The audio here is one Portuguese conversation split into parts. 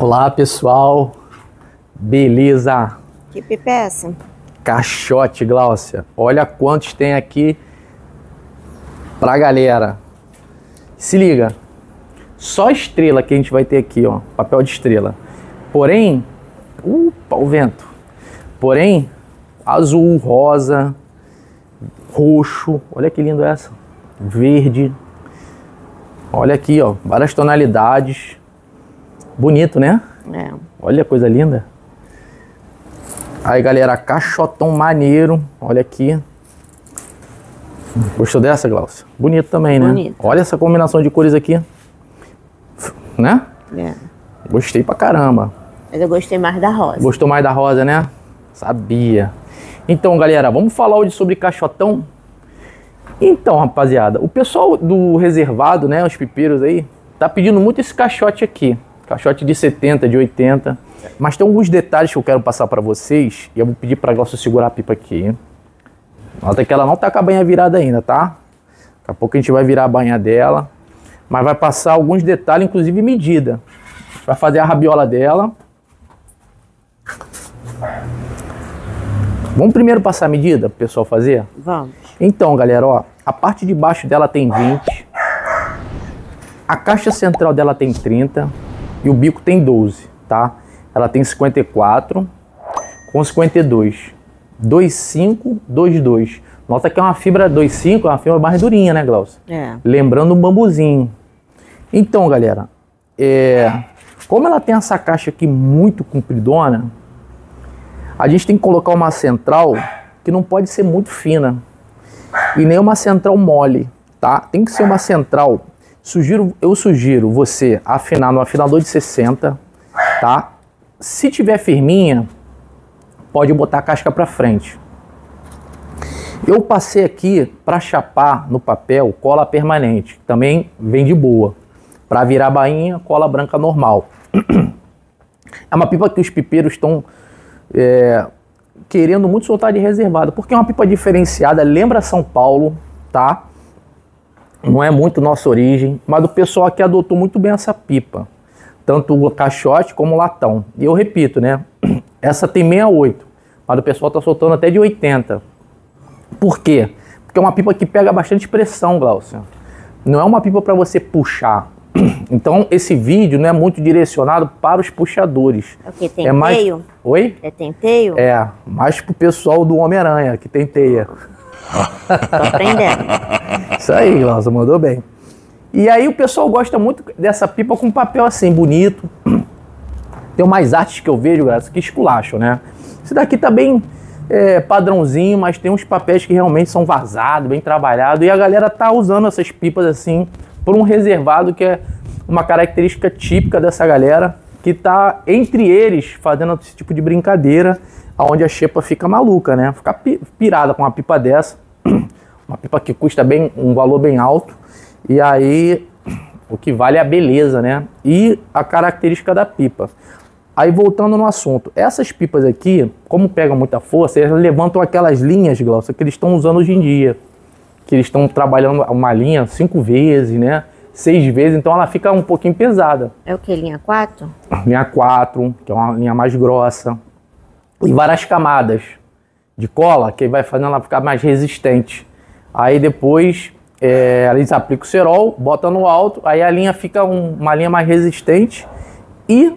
Olá pessoal, beleza? Que pipa é essa? Caixote, Gláucia. Olha quantos tem aqui pra galera. Se liga, só estrela que a gente vai ter aqui, ó, papel de estrela. Porém, o vento. Porém, azul, rosa, roxo, olha que lindo essa, verde. Olha aqui, ó, várias tonalidades. Bonito, né? É. Olha a coisa linda. Aí, galera, caixotão maneiro. Olha aqui. Gostou dessa, Gláucia? Bonito também, né? Bonito. Olha essa combinação de cores aqui. Né? É. Gostei pra caramba. Mas eu gostei mais da rosa. Gostou mais da rosa, né? Sabia. Então, galera, vamos falar hoje sobre caixotão? Então, rapaziada, o pessoal do reservado, né, os pipeiros aí, tá pedindo muito esse caixote aqui. Caixote de 70, de 80. Mas tem alguns detalhes que eu quero passar pra vocês. E eu vou pedir pra Gláucia segurar a pipa aqui. Nota que ela não tá com a banha virada ainda, tá? Daqui a pouco a gente vai virar a banha dela. Mas vai passar alguns detalhes, inclusive medida. Vai fazer a rabiola dela. Vamos primeiro passar a medida pro pessoal fazer? Vamos. Então, galera, ó, a parte de baixo dela tem 20. A caixa central dela tem 30. E o bico tem 12, tá? Ela tem 54 com 52. 2,5, 2,2. Nota que é uma fibra 2,5, é uma fibra mais durinha, né, Gláucia? É. Lembrando um bambuzinho. Então, galera, como ela tem essa caixa aqui muito compridona, a gente tem que colocar uma central que não pode ser muito fina. E nem uma central mole, tá? Tem que ser uma central. Eu sugiro você afinar no afinador de 60, tá? Se tiver firminha, pode botar a casca para frente. Eu passei aqui para chapar no papel cola permanente, que também vem de boa. Para virar a bainha, cola branca normal. É uma pipa que os pipeiros estão querendo muito soltar de reservado, porque é uma pipa diferenciada, lembra São Paulo, tá? Não é muito nossa origem, mas o pessoal aqui adotou muito bem essa pipa. Tanto o caixote como o latão. E eu repito, né? Essa tem 68, mas o pessoal tá soltando até de 80. Por quê? Porque é uma pipa que pega bastante pressão, Gláucia. Não é uma pipa para você puxar. Então esse vídeo não é muito direcionado para os puxadores. É o que? Tem é mais... teio? Oi? É tenteio? É, mais pro pessoal do Homem-Aranha, que tem teia. Tô aprendendo. Isso aí, Gláucia, mandou bem. E aí o pessoal gosta muito dessa pipa com papel assim, bonito. Tem umas artes que eu vejo, Gláucia, que esculacham, né? Esse daqui tá bem padrãozinho, mas tem uns papéis que realmente são vazados, bem trabalhados. E a galera tá usando essas pipas assim, por um reservado, que é uma característica típica dessa galera, que tá entre eles fazendo esse tipo de brincadeira, onde a xepa fica maluca, né? Ficar pirada com uma pipa dessa, uma pipa que custa um valor bem alto, e aí o que vale é a beleza, né? E a característica da pipa. Aí voltando no assunto, essas pipas aqui, como pegam muita força, elas levantam aquelas linhas, Gláucia, que eles estão usando hoje em dia. Que eles estão trabalhando uma linha 5 vezes, né? 6 vezes, então ela fica um pouquinho pesada. É o que? Linha 4? Linha 4, que é uma linha mais grossa. E várias camadas de cola, que vai fazendo ela ficar mais resistente. Aí depois eles aplicam o cerol, botam no alto, aí a linha fica uma linha mais resistente e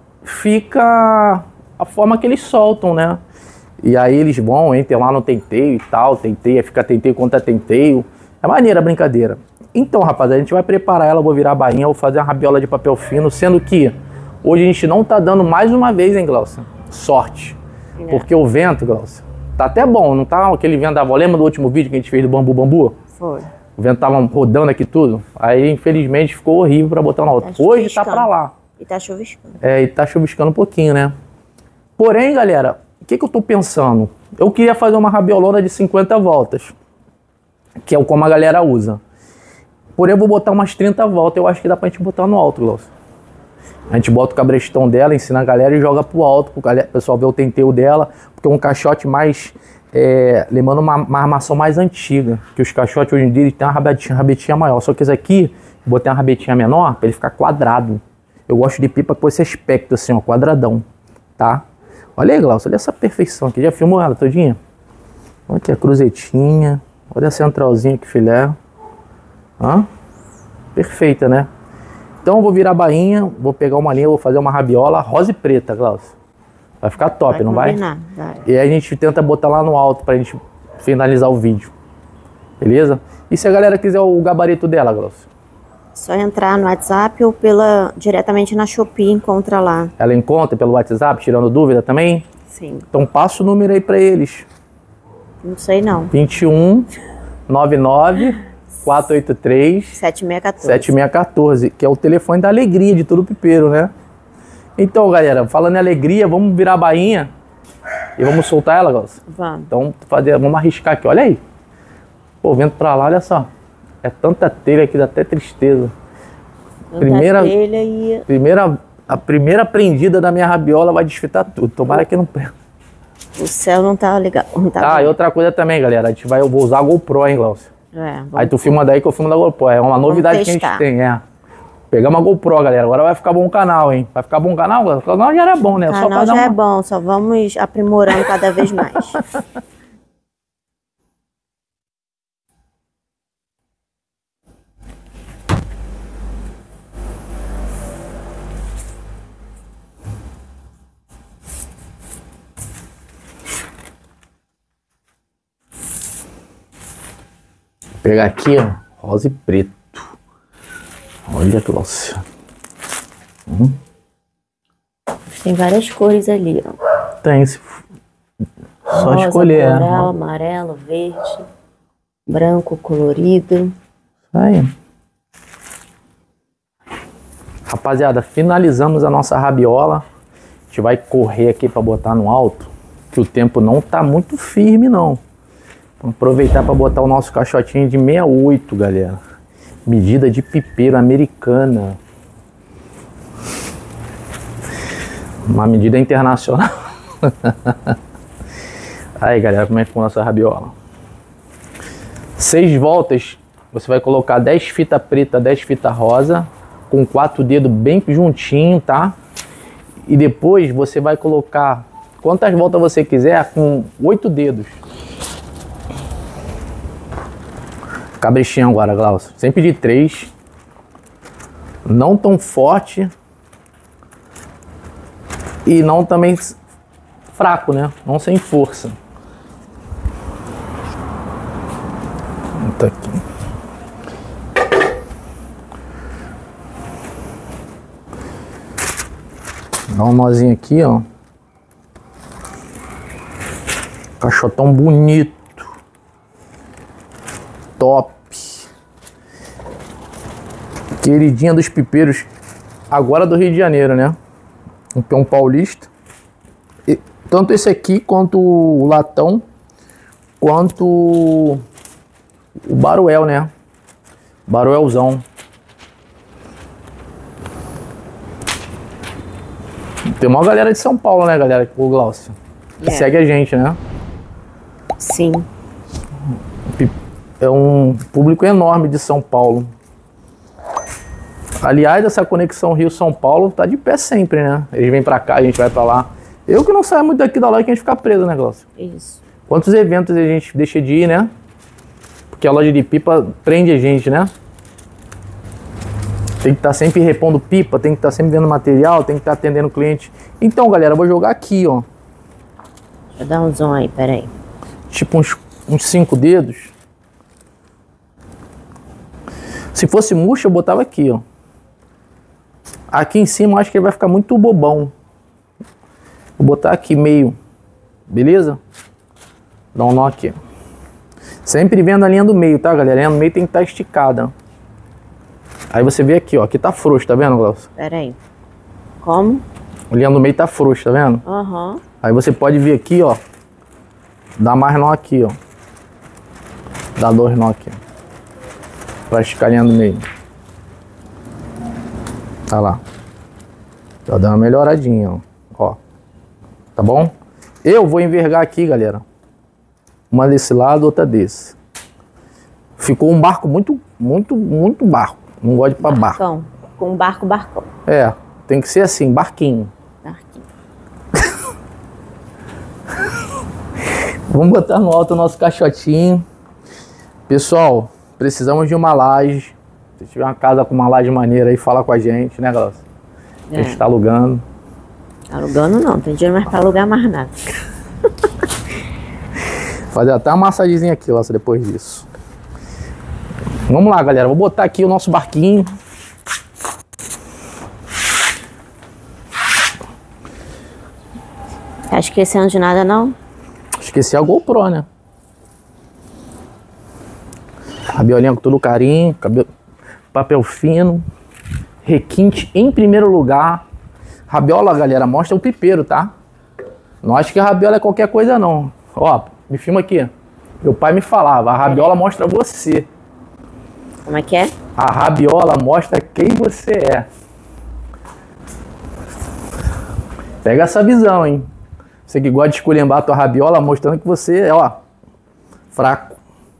fica a forma que eles soltam, né? E aí eles vão, entram lá no tenteio e tal, tenteia, fica tenteio contra tenteio. É maneira a brincadeira. Então, rapaziada, a gente vai preparar ela, vou virar a bainha, vou fazer uma rabiola de papel fino, sendo que hoje a gente não tá dando mais uma vez, hein, Gláucia? Sorte. Porque o vento, Gláucia, tá até bom, não tá aquele vento da avó. Lembra do último vídeo que a gente fez do bambu? Foi. O vento tava rodando aqui tudo. Aí, infelizmente, ficou horrível pra botar na outra. Tá hoje tá pra lá. E tá chuviscando. E tá chuviscando um pouquinho, né? Porém, galera, o que eu tô pensando? Eu queria fazer uma rabiolona de 50 voltas, que é como a galera usa. Porém, eu vou botar umas 30 voltas, eu acho que dá pra gente botar no alto, Gláucia. A gente bota o cabrestão dela, ensina a galera e joga pro alto, pro pessoal ver o tenteio dela, porque é um caixote mais, lembrando uma armação mais antiga, que os caixotes hoje em dia tem uma rabetinha maior, só que esse aqui, botei uma rabetinha menor pra ele ficar quadrado. Eu gosto de pipa com esse aspecto assim, ó, quadradão, tá? Olha aí, Glaucio, olha essa perfeição aqui. Já filmou ela todinha? Olha aqui a cruzetinha. Olha a centralzinha, que filé. Hã? Perfeita, né? Então eu vou virar a bainha, vou pegar uma linha, vou fazer uma rabiola rosa e preta, Glaucio. Vai ficar top, não vai? Vai. E aí a gente tenta botar lá no alto pra gente finalizar o vídeo. Beleza? E se a galera quiser o gabarito dela, Glaucio? Só entrar no WhatsApp ou diretamente na Shopee, encontra lá. Ela encontra pelo WhatsApp, tirando dúvida também? Sim. Então passa o número aí pra eles. Não sei não. 21 99 483 7614. 7614, que é o telefone da alegria de todo pipeiro, né? Então, galera, falando em alegria, vamos virar a bainha e vamos soltar ela, Glaucio? Vamos. Então, vamos arriscar aqui, olha aí. Pô, vento pra lá, olha só. É tanta telha que dá até tristeza. A primeira prendida da minha rabiola vai desfitar tudo. Tomara que não prenda. O céu não tá legal. Não tá E outra coisa também, galera. Eu vou usar a GoPro, hein, Glaucio? Aí tu filma daí que eu filmo da GoPro. É uma novidade que a gente tem, Pegamos a GoPro, galera. Agora vai ficar bom o canal, hein? Vai ficar bom o canal? O canal já era bom, né? O canal já é bom, só vamos aprimorando cada vez mais. Vou pegar aqui, ó, rosa e preto. Olha, Glaucio. Tem várias cores ali, ó. Tem, só rosa, escolher. Coral, amarelo, verde, branco, colorido. Aí. Rapaziada, finalizamos a nossa rabiola. A gente vai correr aqui para botar no alto, que o tempo não tá muito firme, não. Vamos aproveitar para botar o nosso caixotinho de 68, galera. Medida de pipeiro americana. Uma medida internacional. Aí, galera, como é que ficou a nossa rabiola? 6 voltas, você vai colocar 10 fita preta, 10 fita rosa, com 4 dedos bem juntinho, tá? E depois você vai colocar quantas voltas você quiser com 8 dedos. Cabrichinho agora, Glaucio. Sempre de 3. Não tão forte. E não também fraco, né? Não sem força. Tá aqui. Dá um nozinho aqui, ó. Caixotão bonito. Top. Queridinha dos pipeiros. Agora do Rio de Janeiro, né? Um peão paulista. E tanto esse aqui, quanto o latão, quanto o baruel, né? Baruelzão. Tem uma galera de São Paulo, né, galera? O Glaucio. Que segue a gente, né? Sim. É um público enorme de São Paulo. Aliás, essa conexão Rio-São Paulo tá de pé sempre, né? Eles vêm pra cá, a gente vai pra lá. Eu que não saio muito daqui da loja que a gente fica preso, né, Glaucio? Isso. Quantos eventos a gente deixa de ir, né? Porque a loja de pipa prende a gente, né? Tem que estar sempre repondo pipa, tem que estar sempre vendo material, tem que estar atendendo o cliente. Então, galera, eu vou jogar aqui, ó. Deixa eu dar um zoom aí, peraí. Tipo uns 5 dedos. Se fosse murcho, eu botava aqui, ó. Aqui em cima eu acho que ele vai ficar muito bobão. Vou botar aqui meio. Beleza? Dá um nó aqui. Sempre vendo a linha do meio, tá, galera? A linha do meio tem que estar esticada. Aí você vê aqui, ó. Aqui tá frouxo, tá vendo, Glaucio? Peraí. Como? A linha do meio tá frouxo, tá vendo? Aham. Aí você pode vir aqui, ó. Dá mais nó aqui, ó. Dá 2 nó aqui. Pra esticar a linha do meio. Tá lá. Já dá uma melhoradinha, ó. Tá bom? Eu vou envergar aqui, galera. Uma desse lado, outra desse. Ficou um barco muito barco. Não gosto de ir pra barco. Com um barcão. É. Tem que ser assim, barquinho. Barquinho. Vamos botar no alto o nosso caixotinho. Pessoal, precisamos de uma laje. Se tiver uma casa com uma laje maneira aí, fala com a gente, né, Glaucia? A gente tá alugando. Alugando não, tem dinheiro mais pra alugar mais nada. Fazer até uma massagenzinha aqui, Glaucia, depois disso. Vamos lá, galera. Vou botar aqui o nosso barquinho. Tá esquecendo de nada, não? Esqueci a GoPro, né? Rabiolinha com todo carinho, papel fino, requinte em primeiro lugar. Rabiola, galera, mostra o pipeiro, tá? Não acho que a rabiola é qualquer coisa, não. Ó, me filma aqui. Meu pai me falava, a rabiola mostra você. Como é que é? A rabiola mostra quem você é. Pega essa visão, hein? Você que gosta de esculhambar a tua rabiola, mostrando que você é, ó, fraco.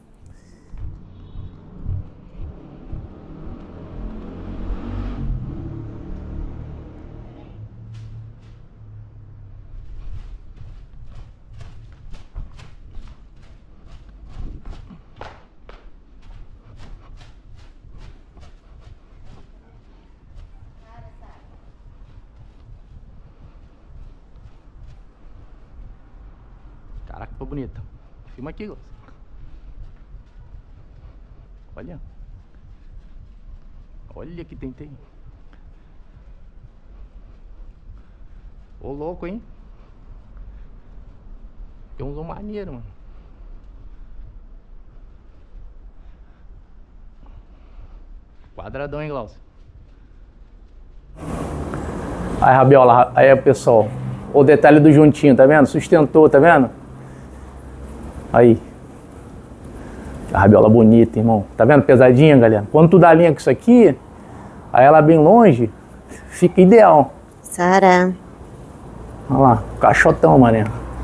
Caraca, ficou bonita. Filma aqui, Glaucia. Olha. Olha que tentei. Ô, louco, hein? Tem um zoom maneiro, mano. Quadradão, hein, Glaucia? Aí, rabiola. Aí, pessoal. O detalhe do juntinho, tá vendo? Sustentou, tá vendo? Aí. A rabiola bonita, irmão. Tá vendo? Pesadinha, galera. Quando tu dá linha com isso aqui, aí ela bem longe, fica ideal. Sara. Olha lá, caixotão, mané.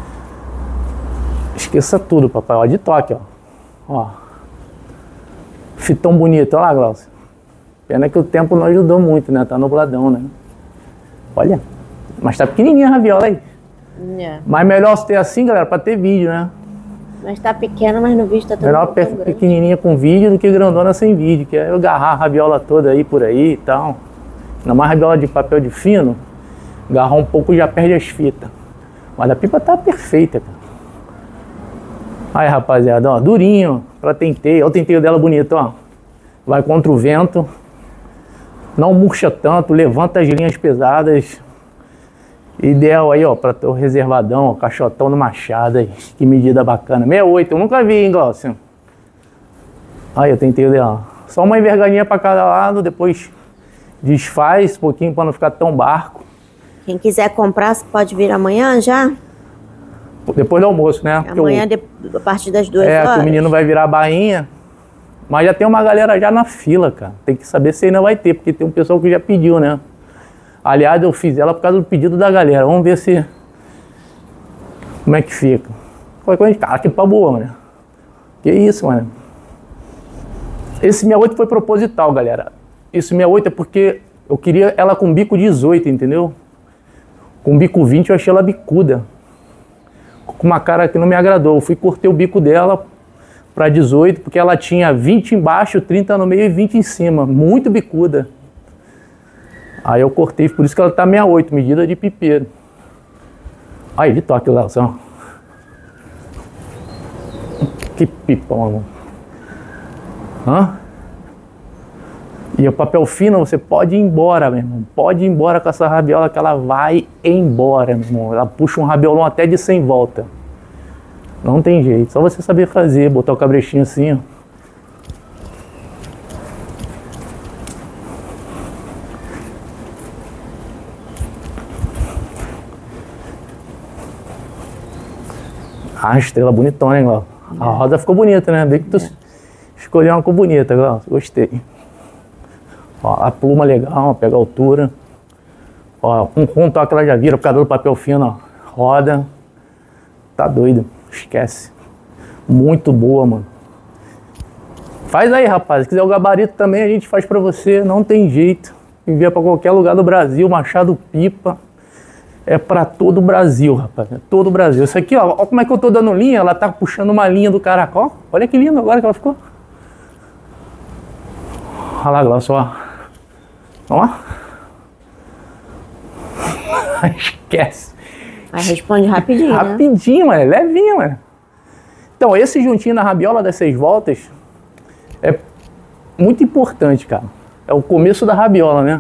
Esqueça tudo, papai. Ó, de toque, ó. Ó. Fitão bonito. Olha lá, Glaucia. Pena que o tempo não ajudou muito, né? Tá nubladão, né? Olha. Mas tá pequenininha a rabiola aí. Mas melhor ter assim, galera, pra ter vídeo, né? Mas tá pequena, mas no vídeo tá tudo melhor pequenininha com vídeo do que grandona sem vídeo, que é eu agarrar a rabiola toda aí por aí e tal. Ainda mais rabiola de papel de fino, agarrar um pouco já perde as fitas. Mas a pipa tá perfeita, cara. Aí, rapaziada, ó, durinho, pra tenteio. Olha o tenteio dela bonito, ó. Vai contra o vento. Não murcha tanto, levanta as linhas pesadas. Ideal aí, ó, pra ter o reservadão, ó, caixotão no machado aí. Que medida bacana. 68, eu nunca vi, hein, Glaucia? Aí, eu tentei dela. Só uma envergadinha pra cada lado, depois desfaz um pouquinho pra não ficar tão barco. Quem quiser comprar, você pode vir amanhã já? Depois do almoço, né? Amanhã, a partir das 2 horas. É, que o menino vai virar a bainha. Mas já tem uma galera já na fila, cara. Tem que saber se ainda vai ter, porque tem um pessoal que já pediu, né? Aliás, eu fiz ela por causa do pedido da galera. Vamos ver se... Como é que fica. Cara, que pau boa, mano. Que isso, mano. Esse 68 foi proposital, galera. Esse 68 é porque eu queria ela com bico 18, entendeu? Com bico 20 eu achei ela bicuda. Com uma cara que não me agradou. Eu fui cortei o bico dela para 18, porque ela tinha 20 embaixo, 30 no meio e 20 em cima. Muito bicuda. Aí eu cortei, por isso que ela tá 68, medida de pipeiro. Aí, de toque lá, ó. Que pipão, mano. Hã? E o papel fino, você pode ir embora, meu irmão. Pode ir embora com essa rabiola que ela vai embora, meu irmão. Ela puxa um rabiolão até de 100 volta. Não tem jeito, só você saber fazer, botar o cabrechinho assim, ó. Ah, estrela bonitona, hein, Glaucia? A roda ficou bonita, né? Bem que tu escolheu uma cor bonita, Glaucia. Gostei. Ó, a pluma legal, pega a altura. Ó, um toque ela já vira por causa do papel fino, ó. Roda. Tá doido. Esquece. Muito boa, mano. Faz aí, rapaz. Se quiser o gabarito também, a gente faz pra você. Não tem jeito. envia pra qualquer lugar do Brasil, Machado Pipa. É pra todo o Brasil, rapaz. É todo o Brasil. Isso aqui, ó, ó como é que eu tô dando linha. Ela tá puxando uma linha do caracol. Olha que lindo agora que ela ficou. Olha lá, Glaucio, ó. Ó. Esquece. Aí responde rapidinho, né? Rapidinho, mano. Levinho, mano. Então, esse juntinho na rabiola das 6 voltas é muito importante, cara. É o começo da rabiola, né?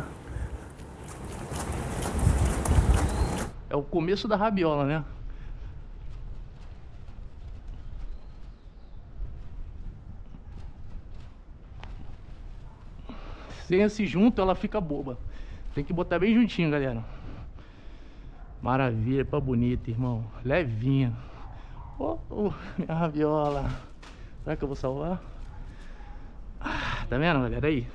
É o começo da rabiola, né? Sem esse junto, ela fica boba. Tem que botar bem juntinho, galera. Maravilha, pá bonita, irmão. Levinha. Oh, minha rabiola. Será que eu vou salvar? Ah, tá vendo, galera? Aí.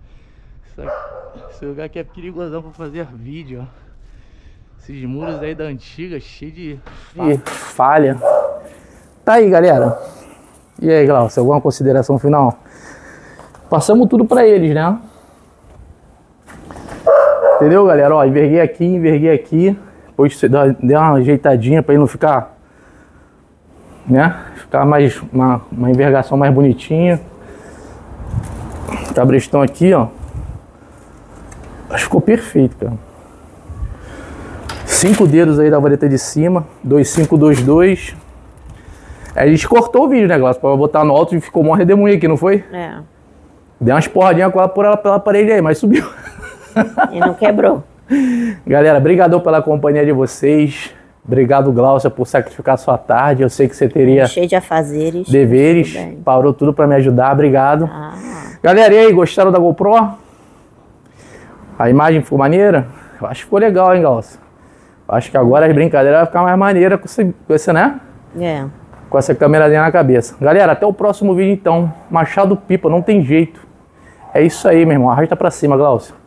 Esse lugar aqui é perigosão pra fazer vídeo, ó. Esses muros aí da antiga, cheio de falha. Tá aí, galera. E aí, Glaucio, alguma consideração final? Passamos tudo pra eles, né? Entendeu, galera? Ó, enverguei aqui. Depois você deu uma ajeitadinha pra ele não ficar, né? Ficar mais, uma envergação mais bonitinha. Cabrestão aqui, ó. Acho que ficou perfeito, cara. 5 dedos aí da vareta de cima, 2522. Aí a gente cortou o vídeo, né, Glaucio? Pra botar no alto e ficou mó redemoinho aqui, não foi? É. Deu umas porradinhas com ela pela parede aí, mas subiu. E não quebrou. Galera, brigadão pela companhia de vocês. Obrigado, Glaucia, por sacrificar sua tarde. Eu sei que você teria cheio de afazeres, deveres. Parou tudo pra me ajudar. Obrigado. Galera, e aí, gostaram da GoPro? A imagem ficou maneira? Eu acho que ficou legal, hein, Glaucia? Acho que agora as brincadeiras vão ficar mais maneiras com esse, né? É. Com essa câmerazinha na cabeça. Galera, até o próximo vídeo então. Machado Pipa, não tem jeito. É isso aí, meu irmão. Arrasta pra cima, Glaucio.